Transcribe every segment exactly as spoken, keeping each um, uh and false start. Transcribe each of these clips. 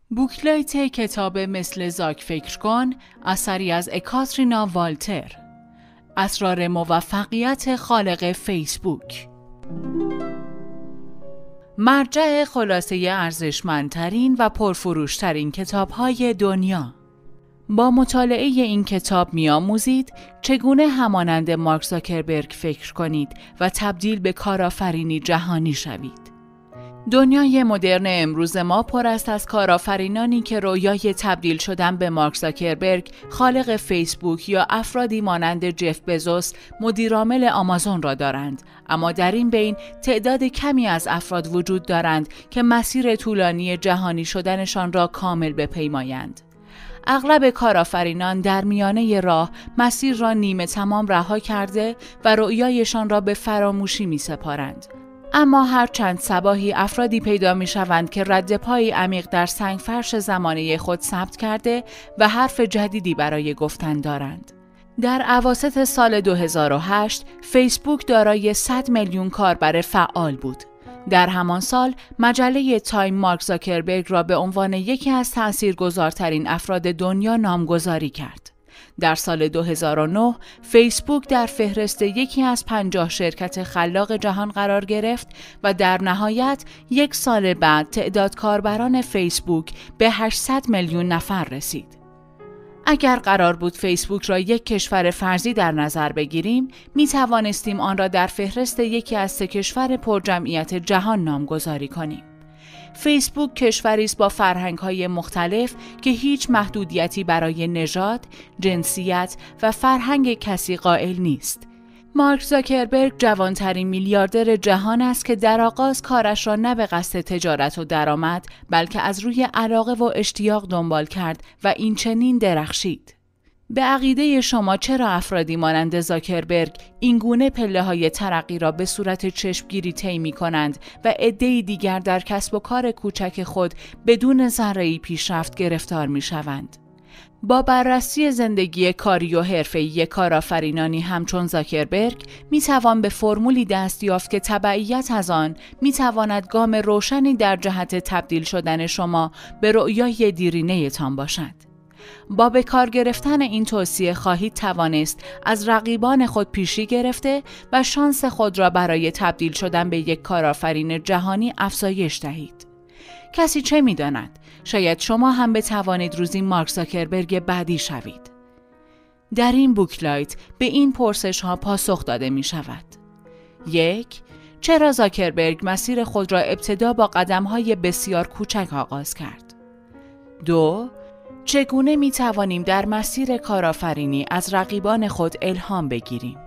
بوکلت کتاب مثل زاک فکر کن، اثری از اکاترینا والتر. اسرار موفقیت خالق فیسبوک. مرجع خلاصه ارزشمندترین و پرفروشترین کتاب‌های دنیا. با مطالعه این کتاب می‌آموزید چگونه همانند مارک زاکربرگ فکر کنید و تبدیل به کارآفرینی جهانی شوید. دنیای مدرن امروز ما پر است از کارآفرینانی که رویای تبدیل شدن به مارک زاکربرگ، خالق فیسبوک، یا افرادی مانند جف بزوس، مدیرعامل آمازون را دارند، اما در این بین تعداد کمی از افراد وجود دارند که مسیر طولانی جهانی شدنشان را کامل بپیمایند. اغلب کارآفرینان در میانه راه مسیر را نیمه تمام رها کرده و رؤیایشان را به فراموشی می سپارند. اما هر چند صباحی افرادی پیدا می شوند که رد پای عمیق در سنگفرش زمانه خود ثبت کرده و حرف جدیدی برای گفتن دارند. در اواسط سال دو هزار و هشت فیسبوک دارای صد میلیون کاربر فعال بود. در همان سال مجله تایم مارک زاکربرگ را به عنوان یکی از تاثیرگذارترین افراد دنیا نامگذاری کرد. در سال دو هزار و نه فیسبوک در فهرست یکی از پنجاه شرکت خلاق جهان قرار گرفت و در نهایت یک سال بعد تعداد کاربران فیسبوک به هشتصد میلیون نفر رسید. اگر قرار بود فیسبوک را یک کشور فرضی در نظر بگیریم، می توانستیم آن را در فهرست یکی از سه کشور پرجمعیت جهان نامگذاری کنیم. فیسبوک کشوری است با فرهنگ‌های مختلف که هیچ محدودیتی برای نژاد، جنسیت و فرهنگ کسی قائل نیست. مارک زاکربرگ جوانترین میلیاردر جهان است که در آغاز کارش را نه به قصد تجارت و درآمد، بلکه از روی علاقه و اشتیاق دنبال کرد و این چنین درخشید. به عقیده شما چرا افرادی مانند زاکربرگ این گونه پله‌های ترقی را به صورت چشمگیری طی می‌کنند و عده‌ای دیگر در کسب و کار کوچک خود بدون ذره‌ای پیشرفت گرفتار می‌شوند؟ با بررسی زندگی کاری و حرفه‌ای کارآفرینانی همچون زاکربرگ می‌توان به فرمولی دست یافت که تبعیت از آن می‌تواند گام روشنی در جهت تبدیل شدن شما به رؤیای دیرینه‌تان باشد. با به کار گرفتن این توصیه خواهید توانست از رقیبان خود پیشی گرفته و شانس خود را برای تبدیل شدن به یک کارآفرین جهانی افزایش دهید. کسی چه می‌داند؟ شاید شما هم بتوانید روزی مارک زاکربرگ بعدی شوید. در این بوکلایت به این پرسش ها پاسخ داده می شود. یک، چرا زاکربرگ مسیر خود را ابتدا با قدم‌های بسیار کوچک آغاز کرد؟ دو، چگونه می توانیم در مسیر کارآفرینی از رقیبان خود الهام بگیریم؟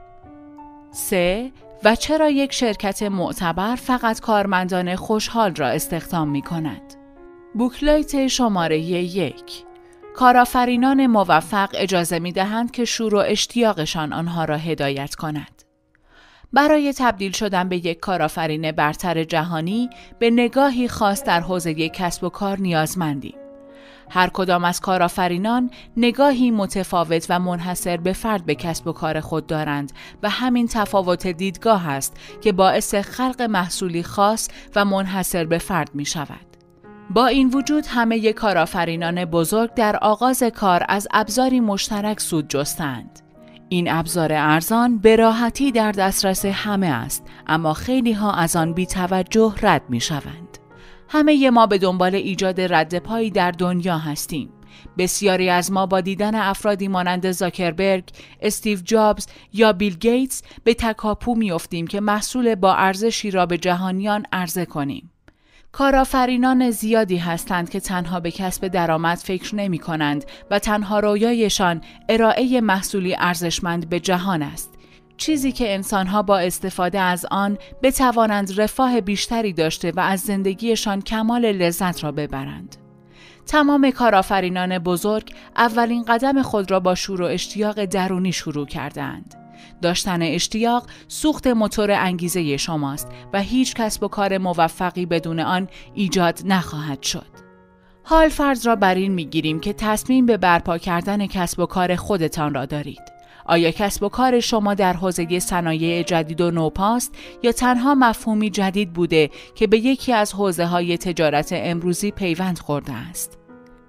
سه، و چرا یک شرکت معتبر فقط کارمندان خوشحال را استخدام می کند؟ بوکلایت شماره یک. کارآفرینان موفق اجازه می دهند که شور و اشتیاقشان آنها را هدایت کند. برای تبدیل شدن به یک کارآفرین برتر جهانی به نگاهی خاص در حوزه کسب و کار نیازمندیم. هر کدام از کارآفرینان نگاهی متفاوت و منحصر به فرد به کسب و کار خود دارند و همین تفاوت دیدگاه است که باعث خلق محصولی خاص و منحصر به فرد می شود. با این وجود همه کارآفرینان بزرگ در آغاز کار از ابزاری مشترک سود جستند. این ابزار ارزان به راحتی در دسترس همه است، اما خیلی ها از آن بی توجه رد می شوند. همه ما به دنبال ایجاد رد پایی در دنیا هستیم. بسیاری از ما با دیدن افرادی مانند زاکربرگ، استیو جابز یا بیل گیتس به تکاپو می‌افتیم که محصول با ارزشی را به جهانیان عرضه کنیم. کارآفرینان زیادی هستند که تنها به کسب درآمد فکر نمی کنند و تنها رویایشان ارائه محصولی ارزشمند به جهان است. چیزی که انسانها با استفاده از آن بتوانند رفاه بیشتری داشته و از زندگیشان کمال لذت را ببرند. تمام کارآفرینان بزرگ اولین قدم خود را با شور و اشتیاق درونی شروع کردند. داشتن اشتیاق سوخت موتور انگیزه شماست و هیچ کسب و کار موفقی بدون آن ایجاد نخواهد شد. حال فرض را بر این می‌گیریم که تصمیم به برپا کردن کسب و کار خودتان را دارید. آیا کسب و کار شما در حوزه صنایع جدید و نوپاست یا تنها مفهومی جدید بوده که به یکی از حوزه‌های تجارت امروزی پیوند خورده است؟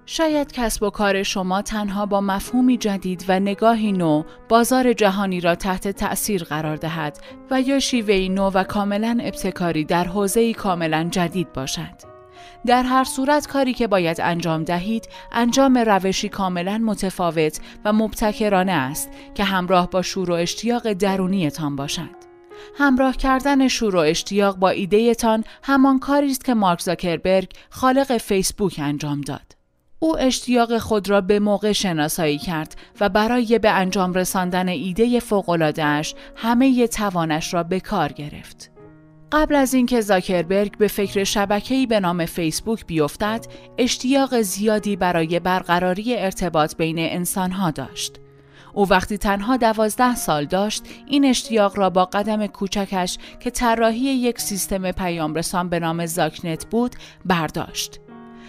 شاید کسب و کار شما تنها با مفهومی جدید و نگاهی نو بازار جهانی را تحت تأثیر قرار دهد و یا شیوهی نو و کاملا ابتکاری در حوزه‌ای کاملا جدید باشد. در هر صورت کاری که باید انجام دهید، انجام روشی کاملا متفاوت و مبتکرانه است که همراه با شور و اشتیاق درونیتان باشد. همراه کردن شور و اشتیاق با ایده‌تان همان کاری است که مارک زاکربرگ، خالق فیسبوک، انجام داد. او اشتیاق خود را به موقع شناسایی کرد و برای به انجام رساندن ایده فوق‌العاده‌اش همه توانش را به کار گرفت. قبل از اینکه زاکربرگ به فکر شبکه‌ای به نام فیسبوک بیفتد، اشتیاق زیادی برای برقراری ارتباط بین انسان‌ها داشت. او وقتی تنها دوازده سال داشت، این اشتیاق را با قدم کوچکش که طراحی یک سیستم پیامرسان به نام زاکنت بود، برداشت.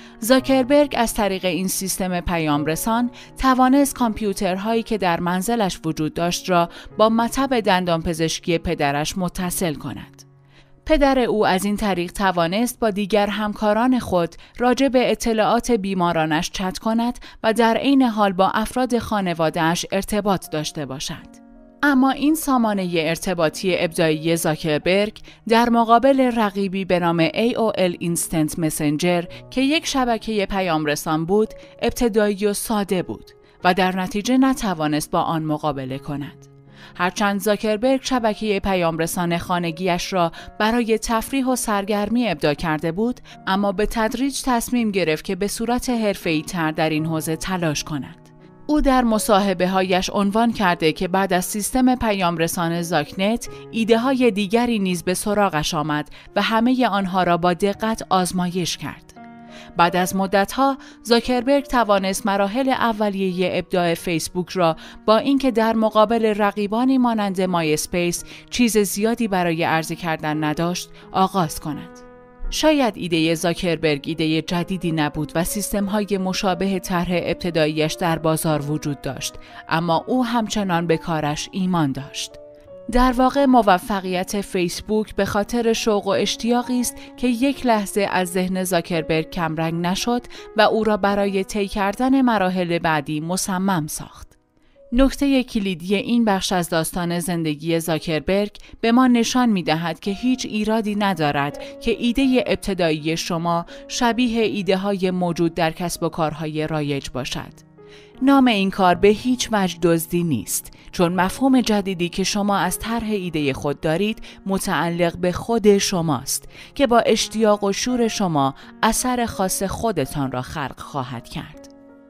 زاکربرگ از طریق این سیستم پیامرسان توانست کامپیوترهایی که در منزلش وجود داشت را با مطب دندانپزشکی پدرش متصل کند. پدر او از این طریق توانست با دیگر همکاران خود راجع به اطلاعات بیمارانش چت کند و در عین حال با افراد خانواده‌اش ارتباط داشته باشد. اما این سامانه ارتباطی ابداعی زاکربرگ در مقابل رقیبی به نام ای او ال Instant Messenger که یک شبکه پیامرسان بود، ابتدایی و ساده بود و در نتیجه نتوانست با آن مقابله کند. هرچند زاکربرگ شبکه پیامرسان خانگیش را برای تفریح و سرگرمی ابداع کرده بود، اما به تدریج تصمیم گرفت که به صورت حرفه‌ای تر در این حوزه تلاش کند. او در مصاحبه هایش عنوان کرده که بعد از سیستم پیامرسان زاکنت، ایده های دیگری نیز به سراغش آمد و همه آنها را با دقت آزمایش کرد. بعد از مدتها زاکربرگ توانست مراحل اولیه ابداع فیسبوک را با اینکه در مقابل رقیبانی مانند مای اسپیس چیز زیادی برای عرضه کردن نداشت، آغاز کند. شاید ایده زاکربرگ ایده جدیدی نبود و سیستم‌های مشابه طرح ابتداییش در بازار وجود داشت، اما او همچنان به کارش ایمان داشت. در واقع موفقیت فیسبوک به خاطر شوق و اشتیاقی است که یک لحظه از ذهن زاکربرگ کمرنگ نشد و او را برای طی کردن مراحل بعدی مصمم ساخت. نکته کلیدی این بخش از داستان زندگی زاکربرگ به ما نشان می‌دهد که هیچ ایرادی ندارد که ایده ابتدایی شما شبیه ایده‌های موجود در کسب و کارهای رایج باشد. نام این کار به هیچ وجه دزدی نیست، چون مفهوم جدیدی که شما از طرح ایده خود دارید متعلق به خود شماست که با اشتیاق و شور شما اثر خاص خودتان را خلق خواهد کرد.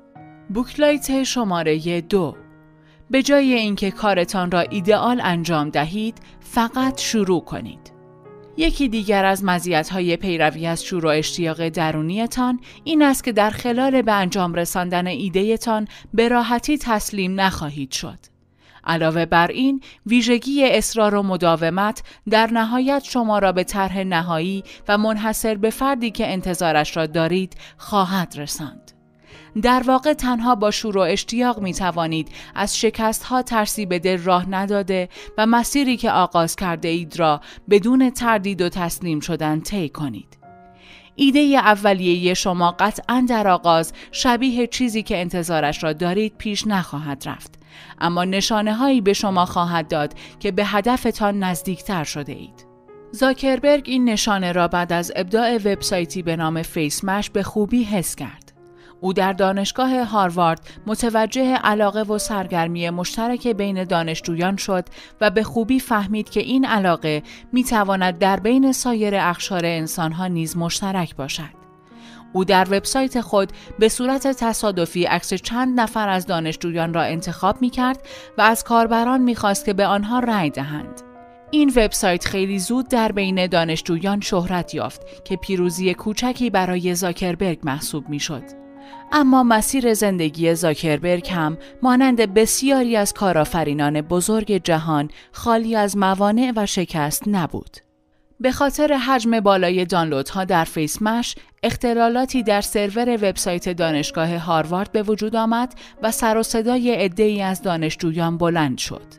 بوکلایت شماره دو. به جای اینکه کارتان را ایدئال انجام دهید، فقط شروع کنید. یکی دیگر از مزیت‌های پیروی از شور و اشتیاق درونیتان این است که در خلال به انجام رساندن ایده‌تان به راحتی تسلیم نخواهید شد. علاوه بر این، ویژگی اصرار و مداومت در نهایت شما را به طرح نهایی و منحصر به فردی که انتظارش را دارید خواهد رساند. در واقع تنها با شور و اشتیاق می توانید از شکست‌ها ترسی به دل راه نداده و مسیری که آغاز کرده اید را بدون تردید و تسلیم شدن طی کنید. ایده اولیه شما قطعاً در آغاز شبیه چیزی که انتظارش را دارید پیش نخواهد رفت، اما نشانه هایی به شما خواهد داد که به هدفتان نزدیکتر شده اید. زاکربرگ این نشانه را بعد از ابداع وبسایتی به نام فیسمش به خوبی حس کرد. او در دانشگاه هاروارد متوجه علاقه و سرگرمی مشترک بین دانشجویان شد و به خوبی فهمید که این علاقه میتواند در بین سایر اقشار انسانها نیز مشترک باشد. او در وبسایت خود به صورت تصادفی عکس چند نفر از دانشجویان را انتخاب می‌کرد و از کاربران می‌خواست که به آنها رأی دهند. این وبسایت خیلی زود در بین دانشجویان شهرت یافت که پیروزی کوچکی برای زاکربرگ محسوب می‌شد. اما مسیر زندگی زاکربرگ هم مانند بسیاری از کارآفرینان بزرگ جهان خالی از موانع و شکست نبود. به خاطر حجم بالای دانلودها در فیسمش، اختلالاتی در سرور وبسایت دانشگاه هاروارد به وجود آمد و سر و صدای عده‌ای از دانشجویان بلند شد.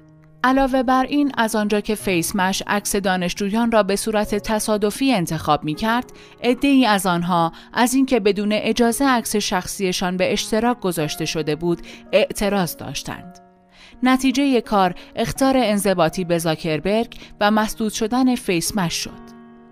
علاوه بر این، از آنجا که فیسمش عکس دانشجویان را به صورت تصادفی انتخاب می‌کرد، عده‌ای از آنها از اینکه بدون اجازه عکس شخصیشان به اشتراک گذاشته شده بود، اعتراض داشتند. نتیجه کار اخطار انضباطی به زاکربرگ و مسدود شدن فیسمش شد.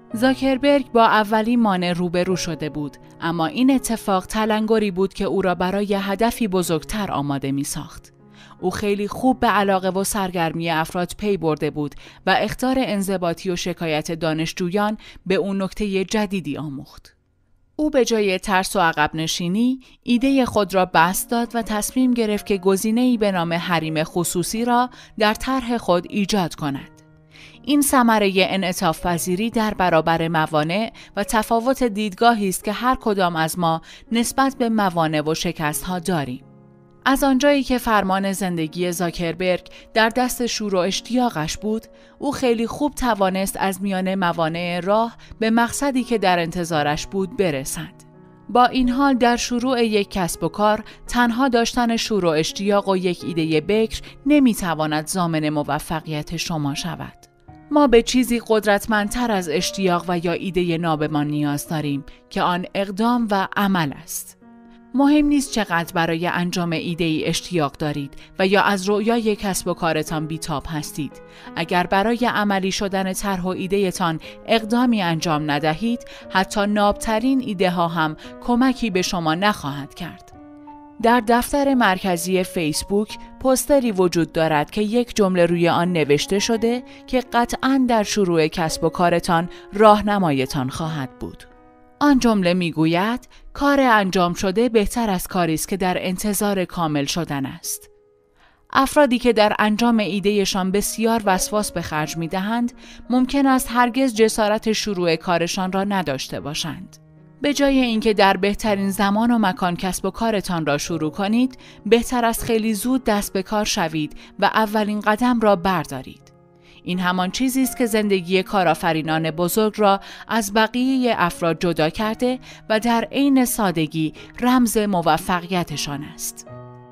زاکربرگ با اولین مانع روبرو شده بود، اما این اتفاق تلنگری بود که او را برای هدفی بزرگتر آماده می‌ساخت. او خیلی خوب به علاقه و سرگرمی افراد پی برده بود و اخطار انضباطی و شکایت دانشجویان به او نکته جدیدی آموخت. او به جای ترس و عقب نشینی، ایده خود را بسط داد و تصمیم گرفت که گزینه‌ای به نام حریم خصوصی را در طرح خود ایجاد کند. این ثمره انعطاف پذیری در برابر موانع و تفاوت دیدگاهی است که هر کدام از ما نسبت به موانع و شکست‌ها داریم. از آنجایی که فرمان زندگی زاکربرگ در دست شور و اشتیاقش بود، او خیلی خوب توانست از میان موانع راه به مقصدی که در انتظارش بود برسد. با این حال در شروع یک کسب و کار، تنها داشتن شور و اشتیاق و یک ایده بکر نمیتواند ضامن موفقیت شما شود. ما به چیزی قدرتمندتر از اشتیاق و یا ایده نابمان نیاز داریم که آن اقدام و عمل است. مهم نیست چقدر برای انجام ایده‌ای اشتیاق دارید و یا از رؤیای کسب و کارتان بی‌تاب هستید. اگر برای عملی شدن طرح و ایده‌تان اقدامی انجام ندهید، حتی نابترین ایده ها هم کمکی به شما نخواهد کرد. در دفتر مرکزی فیسبوک پوستری وجود دارد که یک جمله روی آن نوشته شده که قطعاً در شروع کسب و کارتان راهنمایتان خواهد بود. آن جمله میگوید کار انجام شده بهتر از کاری است که در انتظار کامل شدن است. افرادی که در انجام ایدهشان بسیار وسواس به خرج میدهند، ممکن است هرگز جسارت شروع کارشان را نداشته باشند. به جای اینکه در بهترین زمان و مکان کسب و کارتان را شروع کنید، بهتر است خیلی زود دست به کار شوید و اولین قدم را بردارید. این همان چیزی است که زندگی کارآفرینان بزرگ را از بقیه افراد جدا کرده و در عین سادگی رمز موفقیتشان است.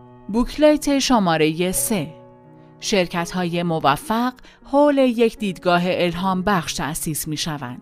بوکلت شماره سه. شرکت‌های موفق حول یک دیدگاه الهام بخش تأسیس می‌شوند.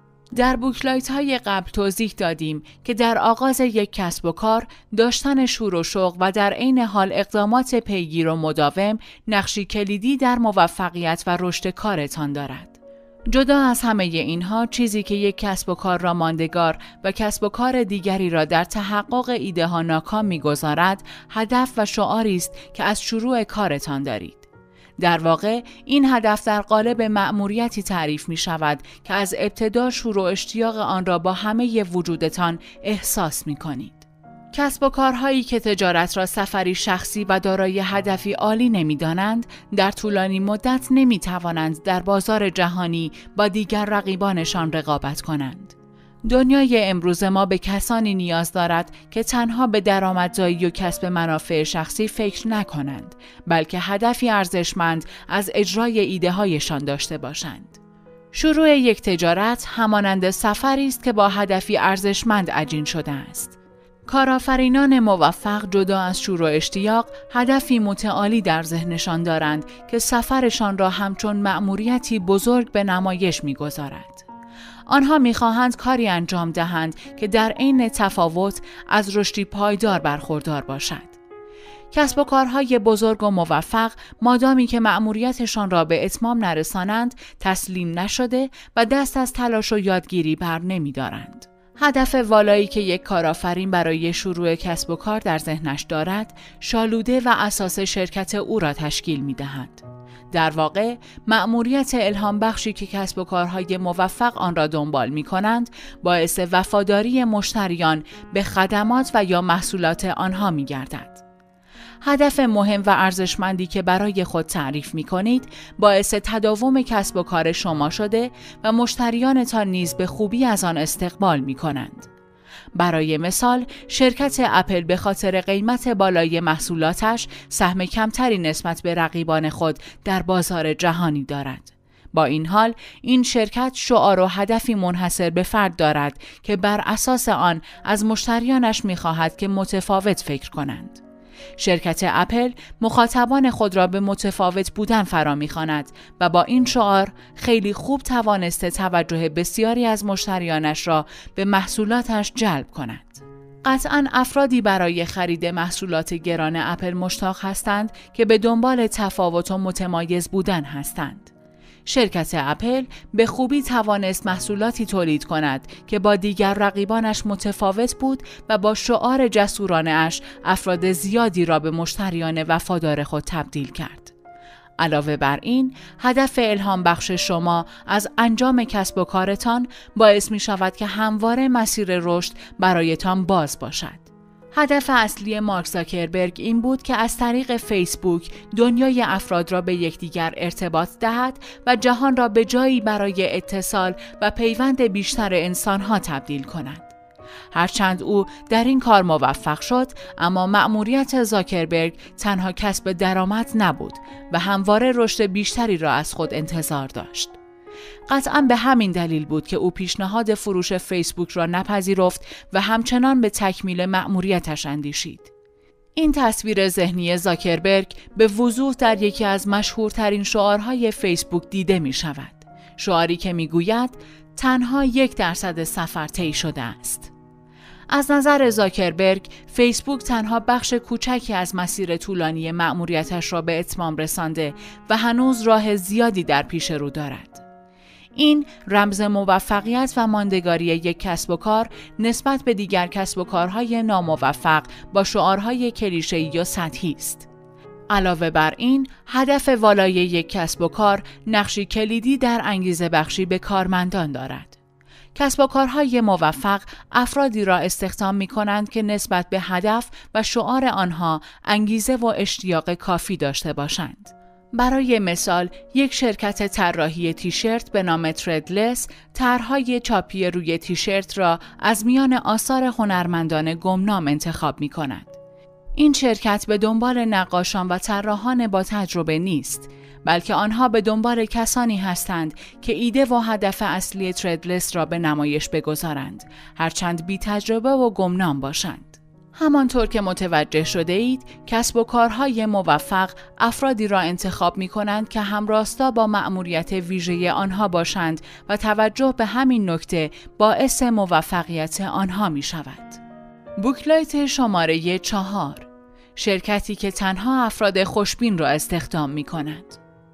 در بوکلایت‌های قبل توضیح دادیم که در آغاز یک کسب و کار داشتن شور و شوق و در عین حال اقدامات پیگیر و مداوم نقشی کلیدی در موفقیت و رشد کارتان دارد. جدا از همه اینها، چیزی که یک کسب و کار را ماندگار و کسب و کار دیگری را در تحقق ایده ها ناکام می‌گذارد، هدف و شعاری است که از شروع کارتان دارید. در واقع این هدف در قالب مأموریتی تعریف می شود که از ابتدا شور و اشتیاق آن را با همه وجودتان احساس می کنید. کسب و کارهایی که تجارت را سفری شخصی و دارای هدفی عالی نمی دانند، در طولانی مدت نمی توانند در بازار جهانی با دیگر رقیبانشان رقابت کنند. دنیای امروز ما به کسانی نیاز دارد که تنها به درآمدزایی و کسب منافع شخصی فکر نکنند، بلکه هدفی ارزشمند از اجرای ایده هایشان داشته باشند. شروع یک تجارت همانند سفری است که با هدفی ارزشمند عجین شده است. کارآفرینان موفق جدا از شور و اشتیاق هدفی متعالی در ذهنشان دارند که سفرشان را همچون مأموریتی بزرگ به نمایش می‌گذارد. آنها می‌خواهند کاری انجام دهند که در عین تفاوت از رشدی پایدار برخوردار باشد. کسب و کارهای بزرگ و موفق مادامی که مأموریتشان را به اتمام نرسانند، تسلیم نشده و دست از تلاش و یادگیری بر نمی‌دارند. هدف والایی که یک کارآفرین برای شروع کسب و کار در ذهنش دارد، شالوده و اساس شرکت او را تشکیل می‌دهد. در واقع، مأموریت الهام بخشی که کسب و کارهای موفق آن را دنبال می کنند، باعث وفاداری مشتریان به خدمات و یا محصولات آنها می گردد. هدف مهم و ارزشمندی که برای خود تعریف می کنید، باعث تداوم کسب و کار شما شده و مشتریانتان نیز به خوبی از آن استقبال می کنند. برای مثال، شرکت اپل به خاطر قیمت بالای محصولاتش سهم کمتری نسبت به رقیبان خود در بازار جهانی دارد. با این حال، این شرکت شعار و هدفی منحصر به فرد دارد که بر اساس آن از مشتریانش می‌خواهد که متفاوت فکر کنند. شرکت اپل مخاطبان خود را به متفاوت بودن فرا می‌خواند و با این شعار خیلی خوب توانسته توجه بسیاری از مشتریانش را به محصولاتش جلب کند. قطعاً افرادی برای خرید محصولات گران اپل مشتاق هستند که به دنبال تفاوت و متمایز بودن هستند. شرکت اپل به خوبی توانست محصولاتی تولید کند که با دیگر رقیبانش متفاوت بود و با شعار جسورانه اش افراد زیادی را به مشتریان وفادار خود تبدیل کرد. علاوه بر این، هدف الهام بخش شما از انجام کسب و کارتان باعث می شود که همواره مسیر رشد برایتان باز باشد. هدف اصلی مارک زاکربرگ این بود که از طریق فیسبوک دنیای افراد را به یکدیگر ارتباط دهد و جهان را به جایی برای اتصال و پیوند بیشتر انسانها تبدیل کند. هرچند او در این کار موفق شد، اما مأموریت زاکربرگ تنها کسب درآمد نبود و همواره رشد بیشتری را از خود انتظار داشت. قطعاً به همین دلیل بود که او پیشنهاد فروش فیسبوک را نپذیرفت و همچنان به تکمیل مأموریتش اندیشید. این تصویر ذهنی زاکربرگ به وضوح در یکی از مشهورترین شعارهای فیسبوک دیده می شود. شعاری که می گوید تنها یک درصد سفر طی شده است. از نظر زاکربرگ، فیسبوک تنها بخش کوچکی از مسیر طولانی مأموریتش را به اتمام رسانده و هنوز راه زیادی در پیش رو دارد. این رمز موفقیت و ماندگاری یک کسب و کار نسبت به دیگر کسب و کارهای ناموفق با شعارهای کلیشه‌ای و سطحی است. علاوه بر این، هدف والای یک کسب و کار نقشی کلیدی در انگیزه بخشی به کارمندان دارد. کسب و کارهای موفق افرادی را استخدام می کنند که نسبت به هدف و شعار آنها انگیزه و اشتیاق کافی داشته باشند. برای مثال، یک شرکت طراحی تیشرت به نام تردلس طرح‌های چاپی روی تیشرت را از میان آثار هنرمندان گمنام انتخاب می کند. این شرکت به دنبال نقاشان و طراحان با تجربه نیست، بلکه آنها به دنبال کسانی هستند که ایده و هدف اصلی تردلس را به نمایش بگذارند، هرچند بی تجربه و گمنام باشند. همانطور که متوجه شده اید، کسب و کارهای موفق افرادی را انتخاب می کنند که همراستا با مأموریت ویژه آنها باشند و توجه به همین نکته باعث موفقیت آنها می شود. بوکلایت شماره چهار، شرکتی که تنها افراد خوشبین را استخدام می کند.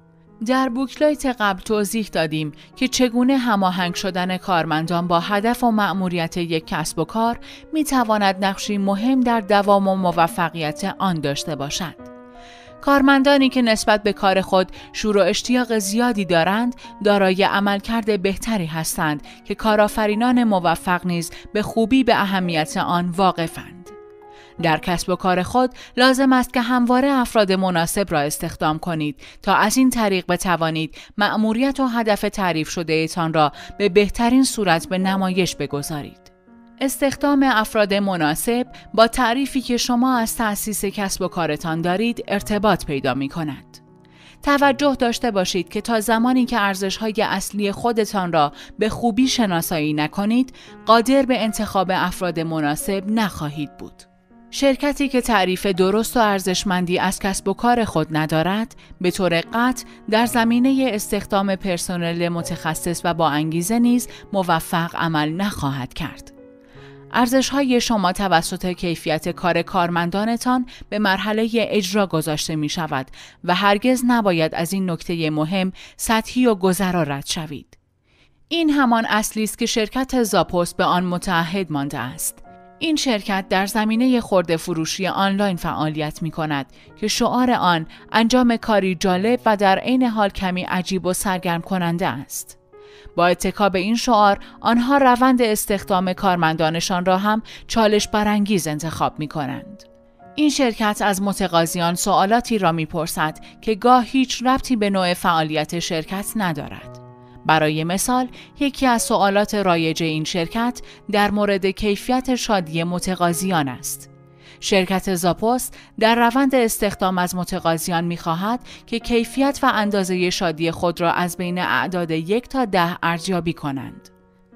در بوکلایت قبل توضیح دادیم که چگونه هماهنگ شدن کارمندان با هدف و مأموریت یک کسب و کار می تواند نقشی مهم در دوام و موفقیت آن داشته باشد. کارمندانی که نسبت به کار خود شور و اشتیاق زیادی دارند، دارای عملکرد بهتری هستند که کارآفرینان موفق نیز به خوبی به اهمیت آن واقفند. در کسب و کار خود لازم است که همواره افراد مناسب را استخدام کنید تا از این طریق بتوانید مأموریت و هدف تعریف شده ایتان را به بهترین صورت به نمایش بگذارید. استخدام افراد مناسب با تعریفی که شما از تأسیس کسب و کارتان دارید ارتباط پیدا می کند. توجه داشته باشید که تا زمانی که ارزش‌های اصلی خودتان را به خوبی شناسایی نکنید، قادر به انتخاب افراد مناسب نخواهید بود. شرکتی که تعریف درست و ارزشمندی از کسب و کار خود ندارد، به طور قطع در زمینه استخدام پرسنل متخصص و با انگیزه نیز موفق عمل نخواهد کرد. ارزش‌های شما توسط کیفیت کار کارمندانتان به مرحله اجرا گذاشته می شود و هرگز نباید از این نکته مهم سطحی و گذرا رد شوید. این همان اصلی است که شرکت زاپوس به آن متعهد مانده است. این شرکت در زمینه خرده فروشی آنلاین فعالیت می کند که شعار آن انجام کاری جالب و در عین حال کمی عجیب و سرگرم کننده است. با اتکا به این شعار، آنها روند استخدام کارمندانشان را هم چالش برانگیز انتخاب می کنند. این شرکت از متقاضیان سوالاتی را می پرسد که گاه هیچ ربطی به نوع فعالیت شرکت ندارد. برای مثال، یکی از سوالات رایج این شرکت در مورد کیفیت شادی متقاضیان است. شرکت زاپوس در روند استخدام از متقاضیان می‌خواهد که کیفیت و اندازه شادی خود را از بین اعداد یک تا ده ارزیابی کنند.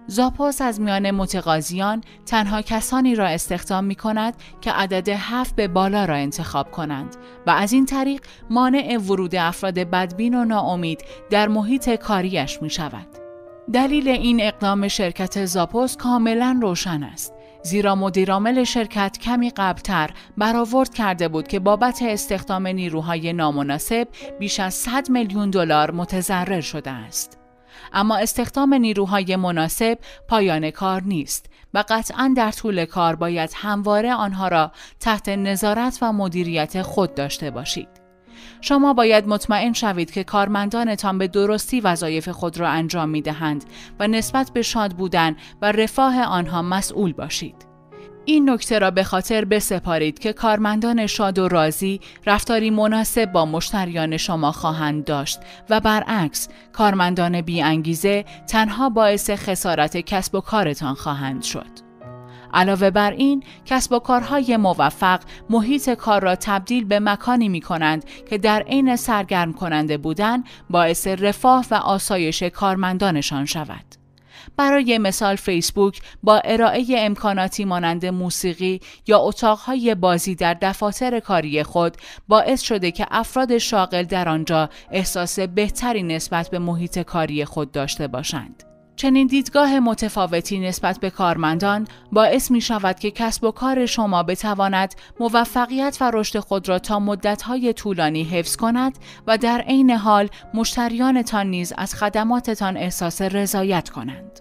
زاپوس از میان متقاضیان تنها کسانی را استخدام می کند که عدد هفت به بالا را انتخاب کنند و از این طریق مانع ورود افراد بدبین و ناامید در محیط کاریش می شود. دلیل این اقدام شرکت زاپوس کاملا روشن است، زیرا مدیرعامل شرکت کمی قبلتر برآورد کرده بود که بابت استخدام نیروهای نامناسب بیش از صد میلیون دلار متضرر شده است. اما استخدام نیروهای مناسب پایان کار نیست و قطعاً در طول کار باید همواره آنها را تحت نظارت و مدیریت خود داشته باشید. شما باید مطمئن شوید که کارمندانتان به درستی وظایف خود را انجام می دهند و نسبت به شاد بودن و رفاه آنها مسئول باشید. این نکته را به خاطر بسپارید که کارمندان شاد و راضی رفتاری مناسب با مشتریان شما خواهند داشت و برعکس کارمندان بی انگیزه تنها باعث خسارت کسب و کارتان خواهند شد. علاوه بر این، کسب و کارهای موفق محیط کار را تبدیل به مکانی می کنند که در عین سرگرم کننده بودن باعث رفاه و آسایش کارمندانشان شود. برای مثال فیسبوک با ارائه امکاناتی مانند موسیقی یا اتاقهای بازی در دفاتر کاری خود باعث شده که افراد شاغل در آنجا احساس بهتری نسبت به محیط کاری خود داشته باشند. چنین دیدگاه متفاوتی نسبت به کارمندان باعث می شود که کسب و کار شما بتواند موفقیت و رشد خود را تا مدت‌های طولانی حفظ کند و در عین حال مشتریانتان نیز از خدماتتان احساس رضایت کنند.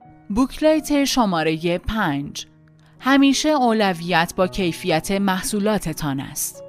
بوکلت شماره پنج. همیشه اولویت با کیفیت محصولاتتان است.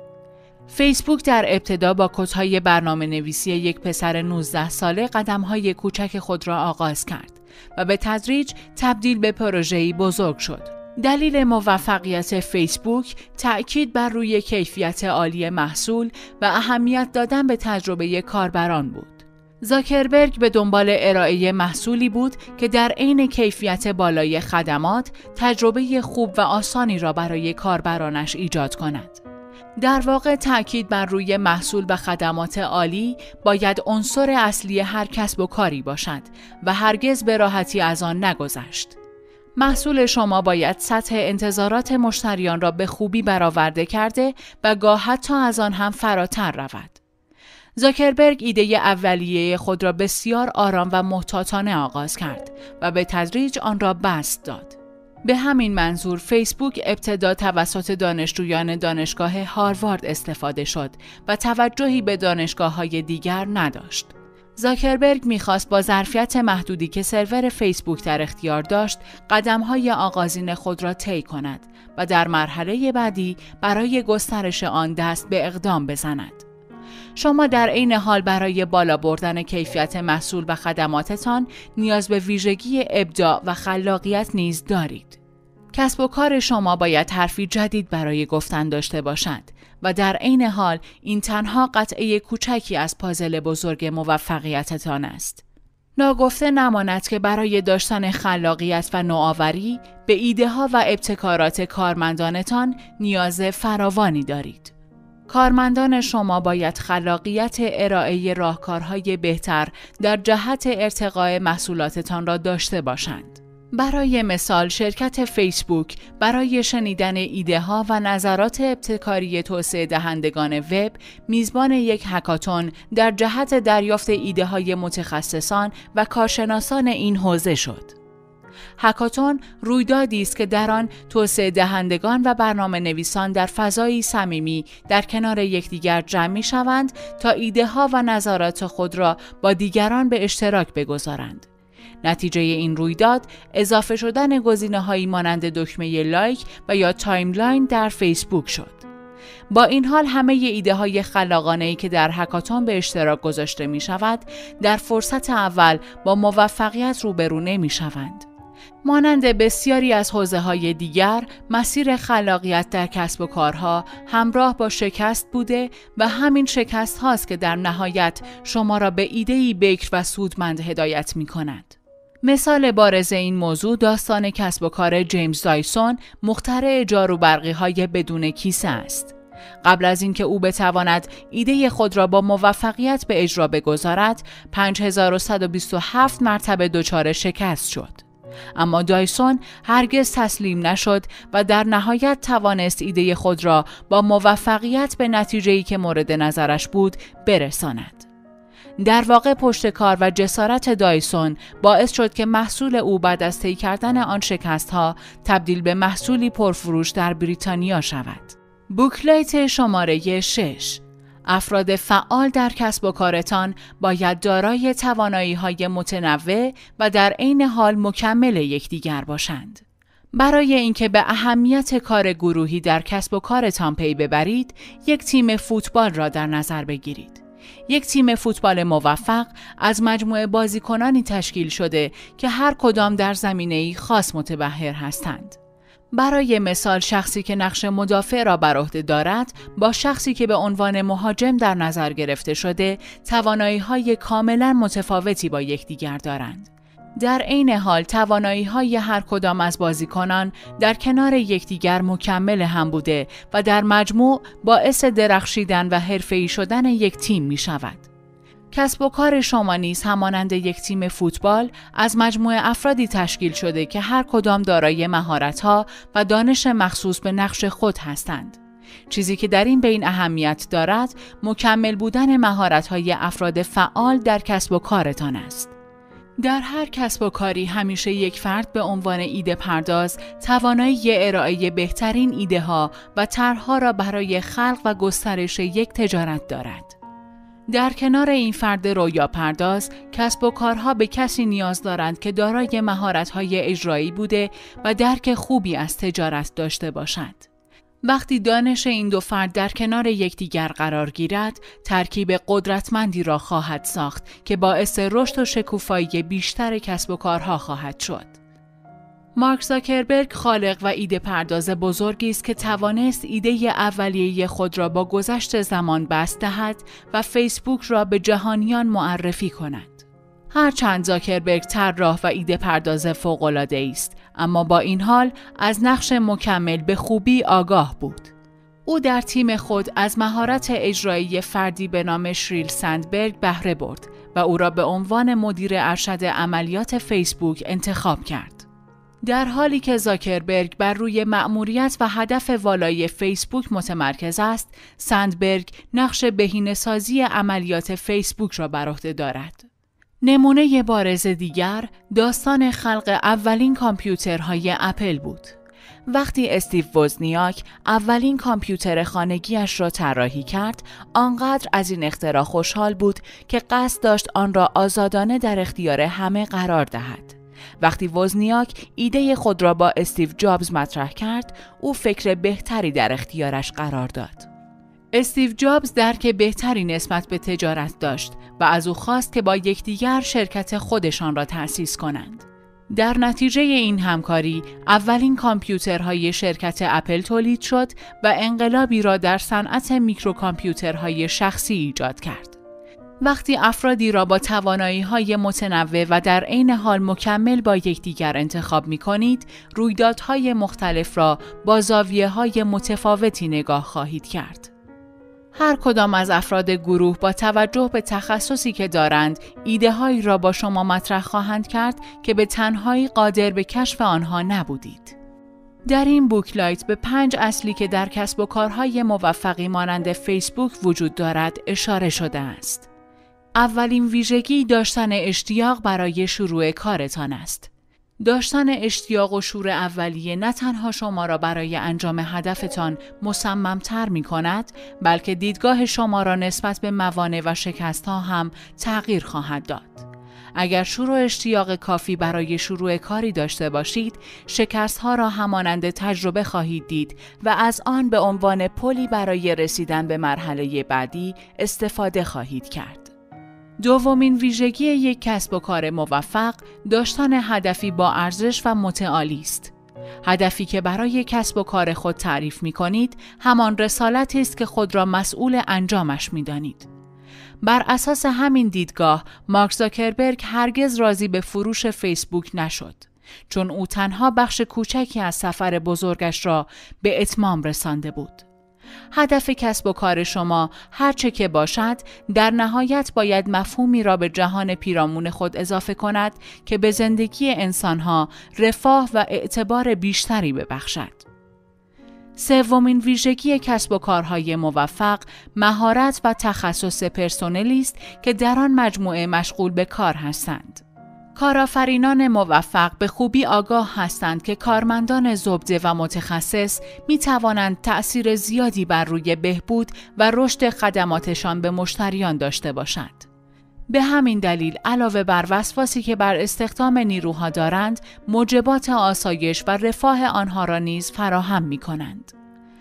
فیسبوک در ابتدا با کدهای برنامه نویسی یک پسر نوزده ساله قدم‌های کوچک خود را آغاز کرد و به تدریج تبدیل به پروژه‌ای بزرگ شد. دلیل موفقیت فیسبوک تأکید بر روی کیفیت عالی محصول و اهمیت دادن به تجربه کاربران بود. زاکربرگ به دنبال ارائه محصولی بود که در عین کیفیت بالای خدمات، تجربه خوب و آسانی را برای کاربرانش ایجاد کند. در واقع تأکید بر روی محصول و خدمات عالی باید عنصر اصلی هر کسب و کاری باشد و هرگز به راحتی از آن نگذشت. محصول شما باید سطح انتظارات مشتریان را به خوبی برآورده کرده و گاه حتی از آن هم فراتر رود. زاکربرگ ایده اولیه خود را بسیار آرام و محتاطانه آغاز کرد و به تدریج آن را بسط داد. به همین منظور فیسبوک ابتدا توسط دانشجویان دانشگاه هاروارد استفاده شد و توجهی به دانشگاه‌های دیگر نداشت. زاکربرگ می‌خواست با ظرفیت محدودی که سرور فیسبوک در اختیار داشت، قدم‌های آغازین خود را طی کند و در مرحله بعدی برای گسترش آن دست به اقدام بزند. شما در عین حال برای بالا بردن کیفیت محصول و خدماتتان نیاز به ویژگی ابداع و خلاقیت نیز دارید. کسب و کار شما باید حرفی جدید برای گفتن داشته باشد و در عین حال این تنها قطعه کوچکی از پازل بزرگ موفقیتتان است. ناگفته نماند که برای داشتن خلاقیت و نوآوری به ایده ها و ابتکارات کارمندانتان نیاز فراوانی دارید. کارمندان شما باید خلاقیت ارائه راهکارهای بهتر در جهت ارتقاء محصولاتتان را داشته باشند. برای مثال شرکت فیسبوک برای شنیدن ایده ها و نظرات ابتکاری توسعه دهندگان وب میزبان یک هکاتون در جهت دریافت ایده های متخصصان و کارشناسان این حوزه شد. هکاتون رویدادی است که در آن توسعه دهندگان و برنامه نویسان در فضایی صمیمی در کنار یکدیگر جمع می شوند تا ایده ها و نظرات خود را با دیگران به اشتراک بگذارند. نتیجه این رویداد اضافه شدن گزینه‌هایی مانند دکمه لایک و یا تایملاین در فیسبوک شد. با این حال همه ایده های خلاقانه‌ای که در هکاتون به اشتراک گذاشته می شود در فرصت اول با موفقیت روبرو نمی شوند. مانند بسیاری از حوزه‌های دیگر، مسیر خلاقیت در کسب و کارها همراه با شکست بوده و همین شکست هاست که در نهایت شما را به ایده‌ای بکر و سودمند هدایت می کند. مثال بارز این موضوع داستان کسب و کار جیمز دایسون، مخترع جاروبرقی‌های بدون کیسه است. قبل از اینکه او بتواند ایده خود را با موفقیت به اجرا بگذارد، پنج هزار و صد و بیست و هفت مرتبه دچار شکست شد. اما دایسون هرگز تسلیم نشد و در نهایت توانست ایده خود را با موفقیت به نتیجه‌ای که مورد نظرش بود برساند. در واقع پشتکار و جسارت دایسون باعث شد که محصول او بعد از طی کردن آن شکست‌ها تبدیل به محصولی پرفروش در بریتانیا شود. بوکلت شماره شش. افراد فعال در کسب و کارتان باید دارای توانایی‌های متنوع و در عین حال مکمل یکدیگر باشند. برای اینکه به اهمیت کار گروهی در کسب و کارتان پی ببرید، یک تیم فوتبال را در نظر بگیرید. یک تیم فوتبال موفق از مجموعه بازیکنانی تشکیل شده که هر کدام در زمینه‌ای خاص متبحر هستند. برای مثال شخصی که نقش مدافع را بر عهده دارد با شخصی که به عنوان مهاجم در نظر گرفته شده توانایی‌های کاملاً متفاوتی با یکدیگر دارند. در عین حال توانایی‌های هر کدام از بازیکنان در کنار یکدیگر مکمل هم بوده و در مجموع باعث درخشیدن و حرفه‌ای شدن یک تیم می‌شود. کسب و کار شما نیز همانند یک تیم فوتبال از مجموعه افرادی تشکیل شده که هر کدام دارای مهارت‌ها و دانش مخصوص به نقش خود هستند. چیزی که در این بین اهمیت دارد، مکمل بودن مهارت‌های افراد فعال در کسب و کارتان است. در هر کسب و کاری همیشه یک فرد به عنوان ایده پرداز توانایی ارائه بهترین ایده ها و طرح‌ها را برای خلق و گسترش یک تجارت دارد. در کنار این فرد رویا پرداز، کسب و کارها به کسی نیاز دارند که دارای مهارت‌های اجرایی بوده و درک خوبی از تجارت داشته باشد. وقتی دانش این دو فرد در کنار یکدیگر قرار گیرد، ترکیب قدرتمندی را خواهد ساخت که باعث رشد و شکوفایی بیشتر کسب و کارها خواهد شد. مارک زاکربرگ خالق و ایده پرداز بزرگی است که توانست ایده اولیه خود را با گذشت زمان بسط دهد و فیسبوک را به جهانیان معرفی کند. هرچند زاکربرگ طراح و ایده پرداز فوق‌العاده است، اما با این حال از نقش مکمل به خوبی آگاه بود. او در تیم خود از مهارت اجرایی فردی به نام شریل سندبرگ بهره برد و او را به عنوان مدیر ارشد عملیات فیسبوک انتخاب کرد. در حالی که زاکربرگ بر روی مأموریت و هدف والای فیسبوک متمرکز است، سندبرگ نقش بهینه‌سازی عملیات فیسبوک را بر عهده دارد. نمونه بارز دیگر داستان خلق اولین کامپیوترهای اپل بود. وقتی استیو وزنیاک اولین کامپیوتر خانگیش را طراحی کرد، آنقدر از این اختراع خوشحال بود که قصد داشت آن را آزادانه در اختیار همه قرار دهد. وقتی وزنیاک ایده خود را با استیو جابز مطرح کرد، او فکر بهتری در اختیارش قرار داد. استیو جابز درک بهتری نسبت به تجارت داشت و از او خواست که با یکدیگر شرکت خودشان را تأسیس کنند. در نتیجه این همکاری، اولین کامپیوترهای شرکت اپل تولید شد و انقلابی را در صنعت میکروکامپیوترهای شخصی ایجاد کرد. وقتی افرادی را با توانایی‌های متنوع و در عین حال مکمل با یکدیگر انتخاب می‌کنید، رویدادهای مختلف را با زاویه‌های متفاوتی نگاه خواهید کرد. هر کدام از افراد گروه با توجه به تخصصی که دارند، ایده‌هایی را با شما مطرح خواهند کرد که به تنهایی قادر به کشف آنها نبودید. در این بوکلایت به پنج اصلی که در کسب و کارهای موفقی مانند فیسبوک وجود دارد اشاره شده است. اولین ویژگی داشتن اشتیاق برای شروع کارتان است. داشتن اشتیاق و شور اولیه نه تنها شما را برای انجام هدفتان مصمم‌تر می‌کند، بلکه دیدگاه شما را نسبت به موانع و شکست‌ها هم تغییر خواهد داد. اگر شور و اشتیاق کافی برای شروع کاری داشته باشید، شکست‌ها را همانند تجربه خواهید دید و از آن به عنوان پلی برای رسیدن به مرحله بعدی استفاده خواهید کرد. دومین ویژگی یک کسب و کار موفق داشتن هدفی با ارزش و متعالی است. هدفی که برای کسب و کار خود تعریف می کنید همان رسالتی است که خود را مسئول انجامش می دانید. بر اساس همین دیدگاه مارک زاکربرگ هرگز راضی به فروش فیسبوک نشد، چون او تنها بخش کوچکی از سفر بزرگش را به اتمام رسانده بود. هدف کسب و کار شما هر چه که باشد، در نهایت باید مفهومی را به جهان پیرامون خود اضافه کند که به زندگی انسانها رفاه و اعتبار بیشتری ببخشد. سومین ویژگی کسب و کارهای موفق، مهارت و تخصص پرسنلی است که در آن مجموعه مشغول به کار هستند. کارآفرینان موفق به خوبی آگاه هستند که کارمندان زبده و متخصص می توانند تأثیر زیادی بر روی بهبود و رشد خدماتشان به مشتریان داشته باشند. به همین دلیل علاوه بر وسواسی که بر استخدام نیروها دارند، موجبات آسایش و رفاه آنها را نیز فراهم می کنند.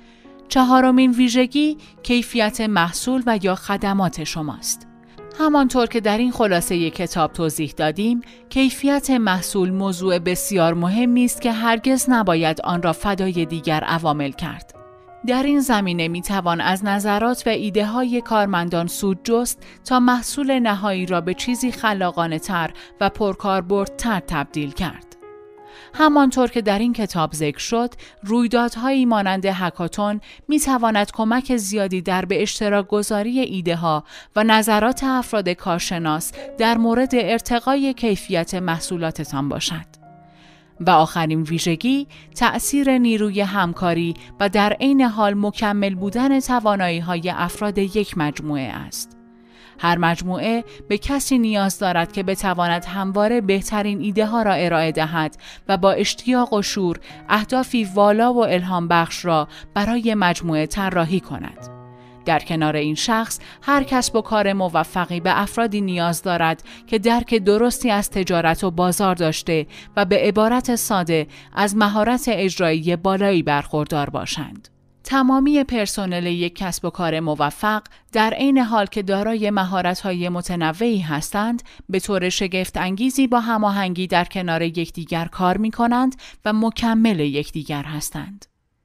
چهارمین ویژگی کیفیت محصول و یا خدمات شماست. همانطور که در این خلاصه کتاب توضیح دادیم، کیفیت محصول موضوع بسیار مهمی است که هرگز نباید آن را فدای دیگر عوامل کرد. در این زمینه می توان از نظرات و ایده های کارمندان سود جست تا محصول نهایی را به چیزی خلاقانه تر و پرکاربردتر تبدیل کرد. همانطور که در این کتاب ذکر شد، رویدادهایی مانند هکاتون می تواند کمک زیادی در به اشتراک گذاری ایده ها و نظرات افراد کارشناس در مورد ارتقای کیفیت محصولاتتان باشد. و آخرین ویژگی، تأثیر نیروی همکاری و در عین حال مکمل بودن توانایی‌های افراد یک مجموعه است. هر مجموعه به کسی نیاز دارد که بتواند همواره بهترین ایده ها را ارائه دهد و با اشتیاق و شور اهدافی والا و الهام بخش را برای مجموعه طراحی کند. در کنار این شخص، هر کسب و کار موفقی به افرادی نیاز دارد که درک درستی از تجارت و بازار داشته و به عبارت ساده از مهارت اجرایی بالایی برخوردار باشند. تمامی پرسنل یک کسب و کار موفق در عین حال که دارای مهارت‌های متنوعی هستند، به طور شگفت انگیزی با هماهنگی در کنار یکدیگر کار می‌کنند و مکمل یکدیگر هستند.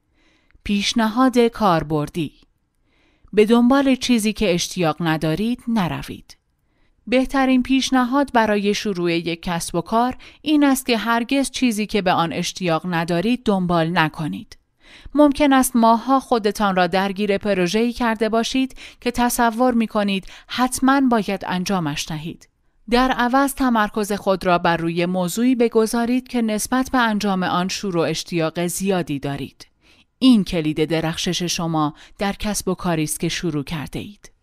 پیشنهاد کاربردی: به دنبال چیزی که اشتیاق ندارید نروید. بهترین پیشنهاد برای شروع یک کسب و کار این است که هرگز چیزی که به آن اشتیاق ندارید دنبال نکنید. ممکن است ماه‌ها خودتان را درگیر پروژه‌ای کرده باشید که تصور می‌کنید حتماً باید انجامش دهید. در عوض تمرکز خود را بر روی موضوعی بگذارید که نسبت به انجام آن شور و اشتیاق زیادی دارید. این کلید درخشش شما در کسب و کاری است که شروع کرده اید.